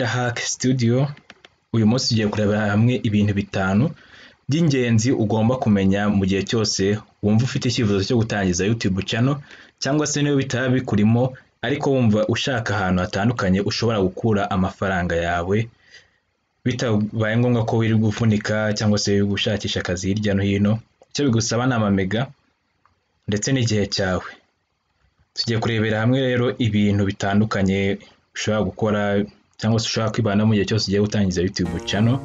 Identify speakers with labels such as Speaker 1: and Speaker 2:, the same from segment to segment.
Speaker 1: Brenda Hack Studio. Uyu munsi tugiye kureba hamwe ibintu bitanu by'ingenzi ugomba kumenya mu gihe cyose wumva ufite icyifuzo cyo gutangiza YouTube channel, cyangwa se niyo bitaba bikurimo ariko wumva ushaka ahantu hatandukanye ushobora gukura amafaranga yawe bitabaye ngombwa ko wiri gufunika cyangwa se gushakisha akazi hirya no hino. Icyo bigusaba ni amamega ndetse n'igihe cyawe. Tugiye kurebera hamwe rero ibintu bitandukanye ushobora gukora cyangwa se ushobora kwibana mu gihe cyose ugiye gutangiza YouTube channel.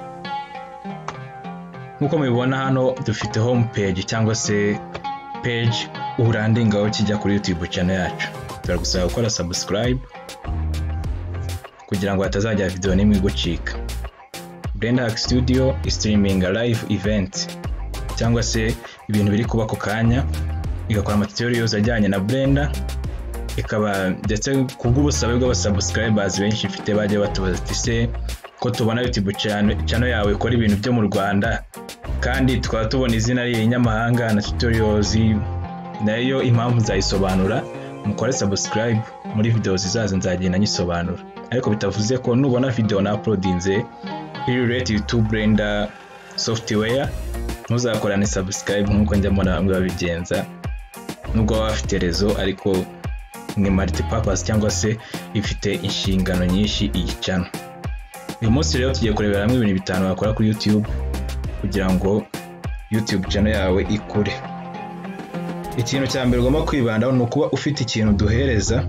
Speaker 1: Nkuko mubibona hano dufite home page cyangwa se page urandingaho kijya kuri YouTube channel yacu. Turagusaba gukora subscribe kugira ngo hatazajya video nimwe gucika. Brenda Hack Studio is streaming a live event cyangwa se ibintu biri kuba ku kanya, igakora materials ajyanye na Brenda, ikaba ndetse kubw'ubusabe bw'abasubscribers benshi mfite bagiye batubaza ati se ko tubona YouTube channel yawe ikora ibintu byo mu Rwanda kandi tukaba tubona izina ry'inyamahanga na tutorials, nayo impamvu nzayisobanura. Mukore subscribe, muri video zizaza nzagenda nyisobanura, ariko bitavuze ko nubona video na uploadinze related to Brenda software muzakorane subscribe nkuko njya mbona babigenza, nubwo bafite rezo ariko ni multi purpose cyangwa se ifite inshingano nyinshi iyi channel. Uyu munsi rero tugiye kurebera hamwe ibintu bitanu wakora kuri YouTube kugira ngo YouTube channel yawe ikure. Ikintu cya mbere ugomba kwibandaho ni ukuba ufite ikintu duhereza,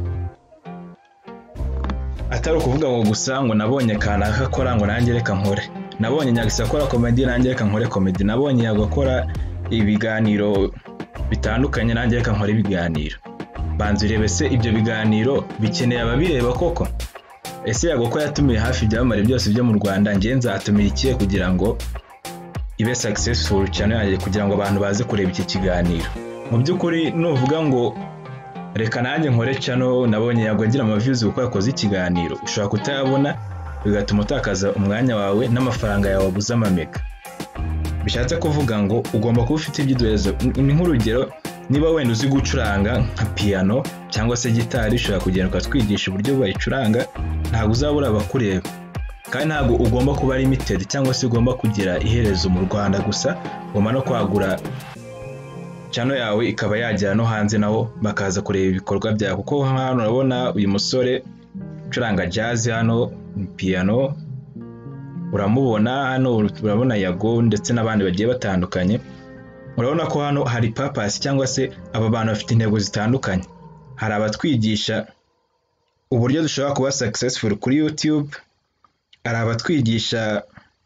Speaker 1: atari ukuvuga ngo gusa ngo nabonye kanaka akora ngo nanjye reka nkore, nabonye Nyagisa akora comedy nanjye reka nkore comedy, nabonye yagakora ibiganiro bitandukanye nanjye reka nkore ibiganiro. Banze urebe se ibyo biganiro bikeneye ababireba koko? Ese yagoko yatumiye hafi byamare byose byo mu Rwanda, ngiye nzatumira ikiye kugira ngo ibe successful channel yanjye, kugira ngo abantu baze kureba iki kiganiro. Mu by'ukuri nuvuga ngo reka nanjye nkore channel nabonye yagogira ama views uko yakoze ikiganiro, ushobora kutayabona bigatuma utakaza umwanya wawe n'amafaranga yawe abuza amamega. Bishatse kuvuga ngo ugomba kuba ufite ibyidorezo. Ni nk'urugero, niba wenda uzi gucuranga nka piano cyangwa se gitari, ushobora kugenda ukatwigisha uburyo bayicuranga, ntabwo uzabura abakureba. Kandi ntabwo ugomba kuba limited cyangwa se ugomba kugira iherezo mu Rwanda gusa, ugomba no kwagura channel yawe ikaba yajya no hanze naho bakaza kureba ibikorwa byawe. Kuko hano urabona uyu musore ucuranga jazz, hano piano uramubona, hano urabona Yago ndetse n'abandi bagiye batandukanye. Urabona ko hano hari purpose cyangwa se aba bantu bafite intego zitandukanye. Hari abatwigisha uburyo dushobora kuba successful kuri YouTube, hari abatwigisha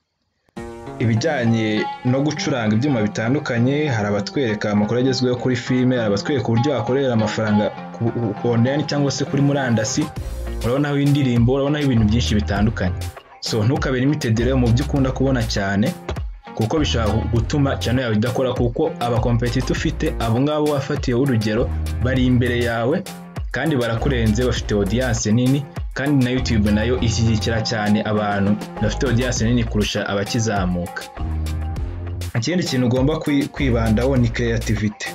Speaker 1: ibijyanye no gucuranga ibyuma bitandukanye, hari abatwereka amakuru agezweho kuri filime, hari abatwereka uburyo wakorera amafaranga ku online cyangwa se kuri murandasi. Urabona aho indirimbo, urabona ibintu byinshi bitandukanye. So ntukabere limited rero mu byo ukunda kubona cyane, kuko bishaka gutuma channel yawe idakora, kuko aba competitor ufite abo ngabo wafatiye urugero bari imbere yawe kandi barakurenze, bafite audience nini, kandi na YouTube nayo ishyigikira cyane abantu bafite audience nini kurusha abakizamuka. Ikindi kintu ugomba kwibandaho ni creativity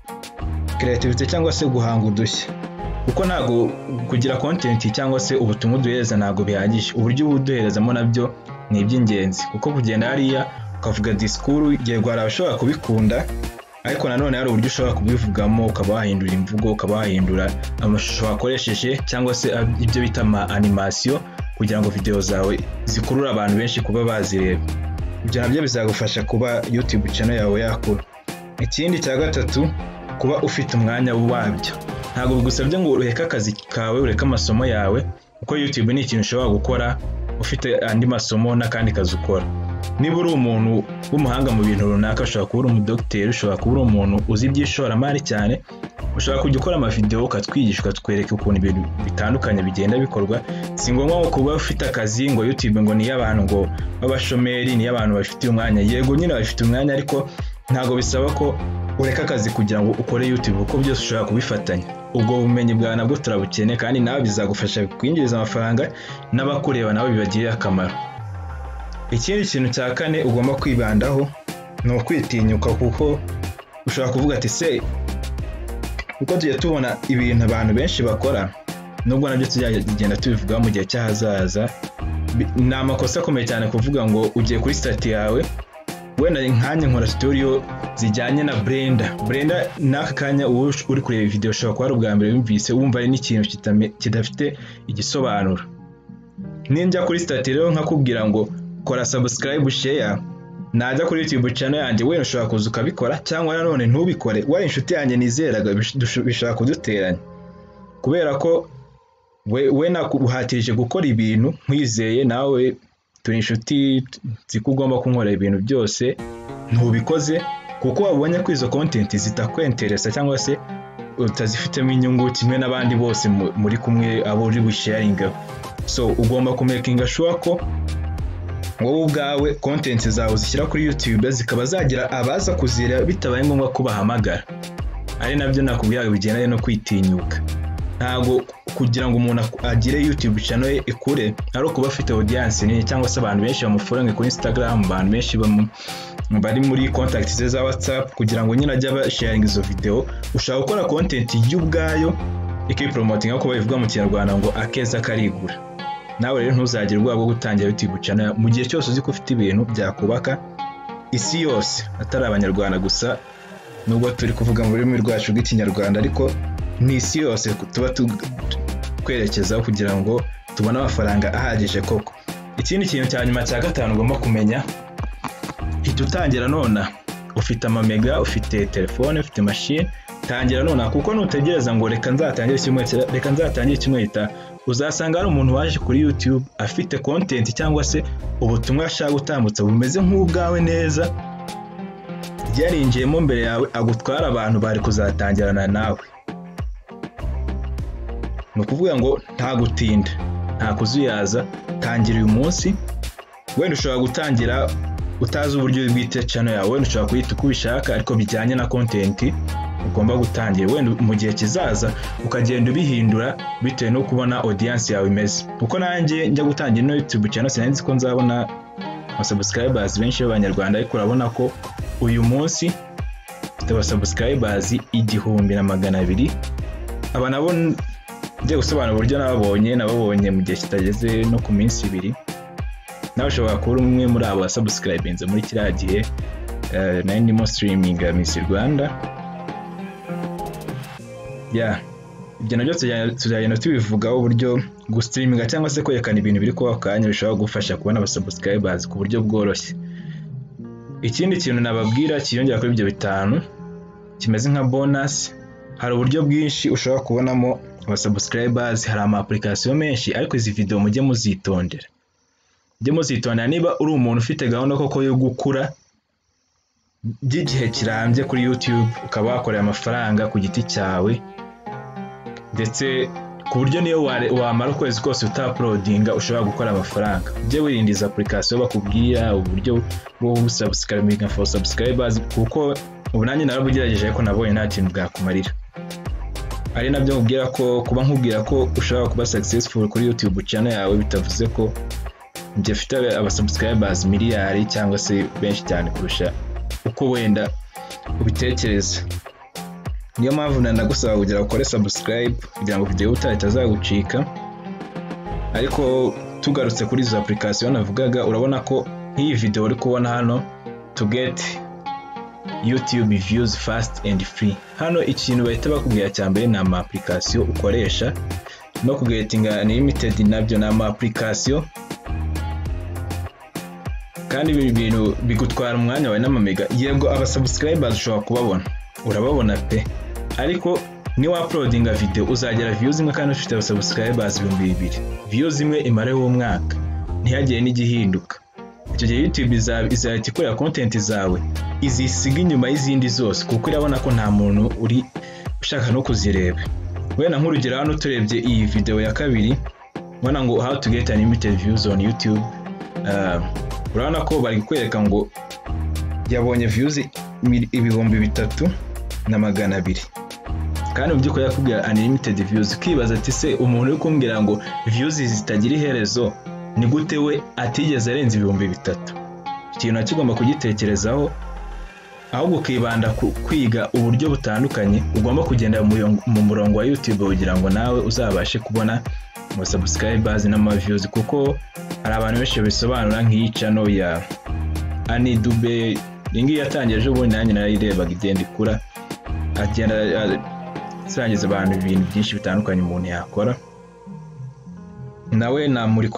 Speaker 1: cyangwa se guhanga udushya, kuko ntago kugira content cyangwa se ubutumwa duhereza ntago bihagije. Uburyo ubuduherezamo nabyo ni iby'ingenzi, kuko kugenda hariya ukavuga discours yego arashobora kubikunda, ariko nanone hari uburyo ushobora kubivugamo, ukaba wahindura imvugo, ukaba wahindura amashusho wakoresheje cyangwa se ibyo bita animation, kugira ngo video zawe zikurura abantu benshi kuba bazireba. Ibyo nabyo bizagufasha kuba YouTube channel yawe yakura. Ikindi cya gatatu, kuba ufite umwanya wabyo. Ntabwo bigusabye ngo ureke akazi kawe, ureke amasomo yawe, kuko YouTube ni ikintu ushobora gukora ufite andi masomo n'akandi kazi ukora. Niba uri umuntu w'umuhanga mu bintu runaka, ushobora kuba uri umudokiteri, ushobora kuba uri umuntu uzi iby'ishoramari cyane, ushobora kujya ukora amavideo ukatwigisha, ukatwereka ukuntu ibintu bitandukanye bigenda bikorwa. Si ngombwa ngo kuba ufite akazi ngo YouTube ngo ni abantu ngo b'abashomeri, ni abantu bafite umwanya. Yego nyine bafite umwanya, ariko ntago bisaba ko ureka akazi kugira ngo ukore YouTube, kuko byose ushobora kubifatanya. Ubwo bumenyi bwawe nabwo turabukene, kandi nawe bizagufasha kwinjiriza amafaranga n'abakureba nabo bibagirira akamaro. Ikindi kintu cya kane ugomba kwibandaho ni ukwitinyuka, kuko ushobora kuvuga ati se kuko tugiye tubona ibintu abantu benshi bakora, nubwo nabyo tuzagenda tubivuga mu gihe cyahazaza, ni amakosa akomeye cyane kuvuga ngo ugiye kuri stati yawe wenda nkanye nkora tutorial zijyanye na blender n'aka kanya uri kureba video ushobora kuba ari ubwa mbere wumvise wumva ari n'ikintu kidafite igisobanuro. Ninjya kuri stati rero nkakubwira ngo kora subscribe share, najya kuri YouTube channel yanjye wenda ushobora kuza ukabikora cyangwa nanone ntubikore, wari inshuti yanjye nizeraga bishaka kuduteranya kubera ko we nakuhatirije gukora ibintu nkwizeye nawe turi inshuti zikugomba kunkorera ibintu byose ntubikoze kuko wabonye ko izo content zitakwenteresa cyangwa se utazifitemo inyungu kimwe n'abandi bose muri kumwe abo uri busharing. So ugomba kumakinga sure ko wowe ubwawe content zawe zishyira kuri YouTube zikaba zagira abaza kuzira bitabaye ngombwa ko bahamagara. Ari nabyo nakubwiraga bigendanye no kwitinyuka. Ntago kugira ngo umuntu agire YouTube channel ikure ari kuba afite audience nini cyangwa se abantu benshi bamuforange kuri Instagram, abantu benshi bari muri contact za WhatsApp kugira ngo nyine ajya sharing izo video. Ushaka gukora content y'ubwayo ikipromoting uko babivuga mu Kinyarwanda ngo akeza karigura. Nawe rero ntuzagire ubwabo gutangira YouTube channel mu gihe cyose uzi ko ufite ibintu byakubaka isi yose atari abanyarwanda gusa, nubwo turi kuvuga mu rurimi rwacu rw'Ikinyarwanda ariko ni isi yose tuba kwerekezaho kugira ngo tubone amafaranga ahagije koko. Ikindi kintu cya nyuma cya gatanu ugomba kumenya, itutangira nona ufite amamega, ufite telefone, ufite machine, tangira nona kuko nutegereza ngo reka nzatangire kimwe ita uzasanga ari umuntu waje kuri YouTube afite content cyangwa se ubutumwa ashaka gutambutsa bumeze nk'ubwawe neza yarinjiyemo mbere yawe agutwara abantu bari kuzatangirana nawe. Nukuvuga ngo nta gutinda nta kuzuyaza, tangira uyu munsi. Wenda ushobora gutangira utazi uburyo bwite channel yawe, wenda ushobora kuyita uko ubishaka ariko bijyanye na content ugomba gutangira. Wenda mu gihe kizaza ukagenda ubihindura bitewe no kubona audience yawe imeze. Uko nanjye njya gutangira no YouTube channel sinzi ko nzabona subscribers benshi b'abanyarwanda, ariko urabona ko uyu munsi mfite subscribers 1200. Aba nabo njye gusobanura uburyo nababonye mu gihe kitageze no ku minsi 2. Nawe ushobora kuba umwe muri abo subscribers muri kiriya gihe nari ndimo streaming Miss Rwanda. Ibyo nabyo tuzagenda tubivugaho uburyo gustreaminga cyangwa se kwerekana ibintu biri kuba kanya bishobora gufasha kubona abasubscribers ku buryo bworoshye. Ikindi kintu nababwira kiyongera kuri ibyo bitanu kimeze nka bonus, hari uburyo bwinshi ushobora kubonamo abasubscribers. Hari ama application menshi ariko izi video mujye muzitondera. Niba uri umuntu ufite gahunda koko yo gukura by'igihe kirambye kuri YouTube ukaba wakorera amafaranga ku giti cyawe, ndetse ku buryo niyo wamara ukwezi kose utaploadinga ushobora gukora amafaranga, ujye wirinda izi application bakubwira uburyo bwo gusubscribinga for subscribers kuko ubu nanjye narabugerageje ariko nabonye nta kintu bwakumarira. Ari nabyo nkubwira ko kuba nkubwira ko ushobora kuba successful kuri YouTube channel yawe bitavuze ko njye mfite abasubscribers miliyari cyangwa se benshi cyane kurusha uko wenda ubitekereza. Niyo mpamvu nagusaba kugira ukore subscribe kugira ngo video itazagucika. Ariko tugarutse kuri izo application navugaga, urabona ko iyi video uri kubona hano to get YouTube views fast and free, hano ikintu bahita bakubwira cyambere na ama application ukoresha no kugetinga unlimited nabyo na ama application, kandi ibi bintu bigutwara umwanya wawe n'amamega. Yego abasubscribers ushobora kubabona, urababona pe, ariko ni uploadinga video uzagera views imwe kandi ufite abasubscribers 2000. Views imwe imare wo mwaka ntiyagiye n'igihinduka. Icyo gihe YouTube izahita ikorera content zawe izisiga inyuma y'izindi zose kuko irabona ko nta muntu uri ushaka no kuzireba. Wenda nk'urugero hano turebye iyi video ya kabiri, ubona ngo how to get unlimited views on YouTube. Urabona ko bari kwereka ngo yabonye views 3200 kandi mu by'ukuri yakubwira unlimited views. Ukibaza ati se umuntu uri kumbwira ngo views zitagira iherezo ni gute we atigeze arenza 3000? Ikintu nakigomba kugitekerezaho, ahubwo ukibanda kwiga uburyo butandukanye ugomba kugenda mu murongo wa YouTube kugira ngo nawe uzabashe kubona subscribers n'ama views, kuko hari abantu benshi bisobanura nk'iyi channel ya Ani Dube ingi yatangiye ejo bundi nanjye narayirebaga igenda ikura agenda asangiza abantu ibintu byinshi bitandukanye umuntu yakora nawe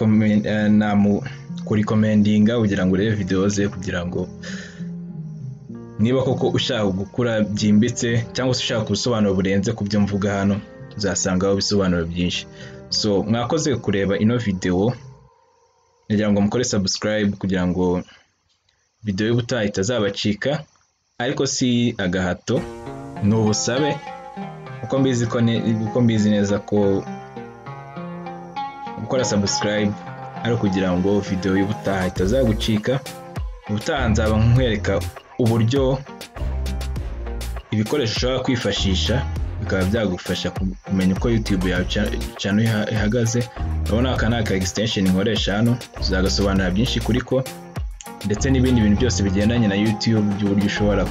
Speaker 1: kurikommendinga kugira ngo urebe video ze kugira ngo niba koko ushaka gukura byimbitse cyangwa se ushaka gusobanura burenze ku byo mvuga hano uzasangaho bisobanuro byinshi. So mwakoze kureba ino video, ngira ngo mukore subscribe kugira ngo video y'ubutaha itazabacika, ariko si agahato n'ubusabe uko mbizi neza ko gukora subscribe ari kugira ngo video y'ubutaha itazagucika. Ubutaha nzaba nkwereka uburyo ibikoresho ushobora kwifashisha bikaba byagufasha kumenya uko YouTube yawe channel ihagaze. Urabona aka ni aka extension nkoresha hano, uzagasobanura byinshi kuri ko ndetse n'ibindi bintu byose bigendanye na YouTube by'uburyo ushobora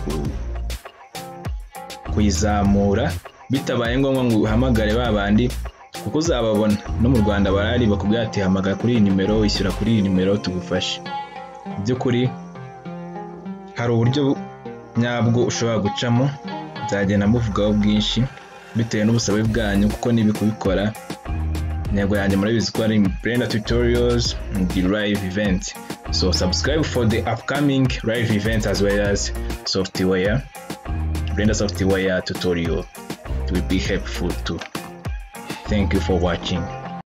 Speaker 1: kuyizamura bitabaye ngombwa ngo uhamagare babandi, kuko uzababona no mu Rwanda barari bakubwira ati hamagara kuri iyi nimero, ishyura kuri iyi nimero tugufashe. By'ukuri hari uburyo nyabwo ushobora gucamo, nzagenda muvugaho bwinshi bitewe n'ubusabe bwanyu, kuko nibi kubikora ntego yanjye murabizi ko ari Brenda tutorials and live events. So subscribe for the upcoming live events as well as software, Brenda software tutorial. It will be helpful too. Thank you for watching.